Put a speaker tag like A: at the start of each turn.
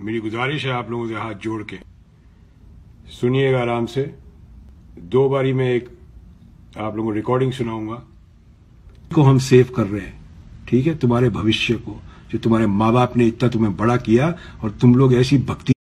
A: मेरी गुजारिश है आप लोगों से हाथ जोड़ के सुनिएगा आराम से। 2 बारी में एक आप लोगों को रिकॉर्डिंग सुनाऊंगा को हम सेव कर रहे हैं, ठीक है, तुम्हारे भविष्य को, जो तुम्हारे माँ बाप ने इतना तुम्हें बड़ा किया और तुम लोग ऐसी भक्ति